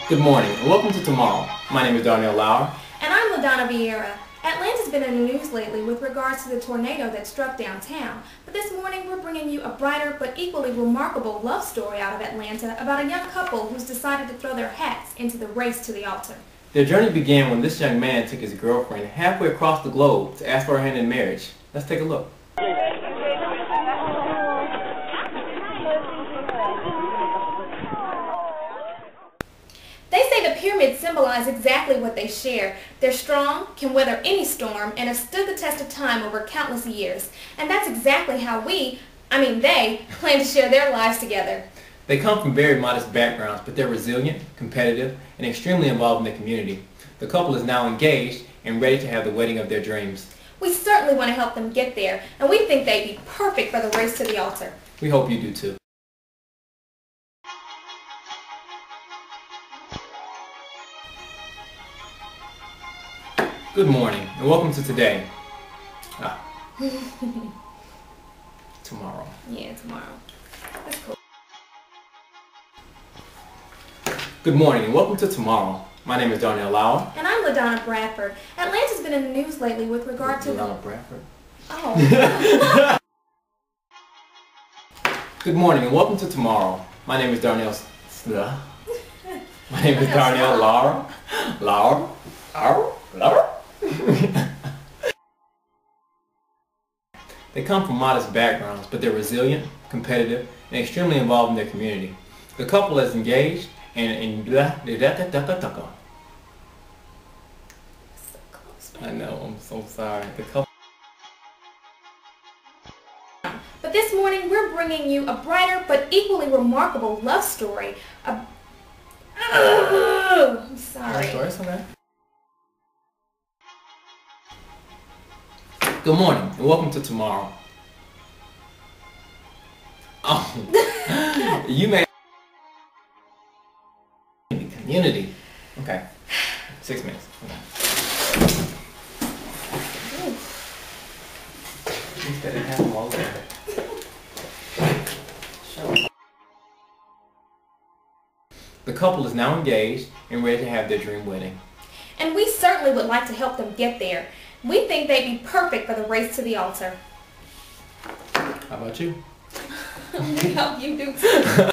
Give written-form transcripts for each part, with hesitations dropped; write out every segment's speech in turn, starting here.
Good morning and welcome to Tomorrow. My name is Darnell Lauer. And I'm LaDonna Vieira. Atlanta's been in the news lately with regards to the tornado that struck downtown. But this morning we're bringing you a brighter but equally remarkable love story out of Atlanta about a young couple who's decided to throw their hats into the race to the altar. Their journey began when this young man took his girlfriend halfway across the globe to ask for her hand in marriage. Let's take a look. They say the pyramids symbolize exactly what they share. They're strong, can weather any storm, and have stood the test of time over countless years. And that's exactly how they plan to share their lives together. They come from very modest backgrounds, but they're resilient, competitive, and extremely involved in the community. The couple is now engaged and ready to have the wedding of their dreams. We certainly want to help them get there, and we think they'd be perfect for the race to the altar. We hope you do too. Good morning and welcome to today. Tomorrow. Yeah, tomorrow. That's cool. Good morning and welcome to Tomorrow. My name is Darnell Lauer. And I'm LaDonna Bradford. Atlanta's been in the news lately with regard to LaDonna Bradford? Oh. Good morning and welcome to Tomorrow. My name is Darnell My name is Darnell Lauer. They come from modest backgrounds, but they're resilient, competitive, and extremely involved in their community. The couple is engaged and I know, I'm so sorry. The couple. But this morning we're bringing you a brighter but equally remarkable love story. I'm sorry. It's okay. Good morning and welcome to Tomorrow. Oh, you may community. Okay, 6 minutes. Okay. Instead of having all that. The couple is now engaged and ready to have their dream wedding. And we certainly would like to help them get there. We think they'd be perfect for the race to the altar. How about you? We hope you do too.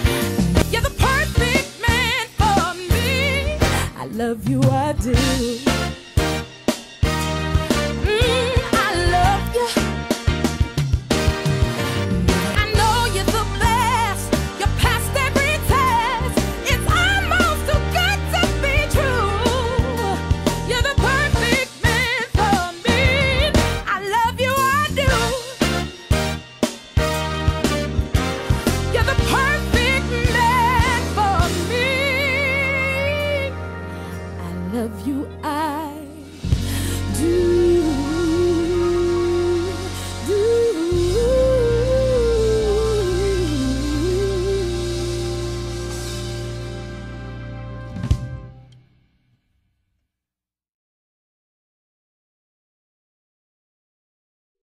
You're the perfect man for me. I love you, I do.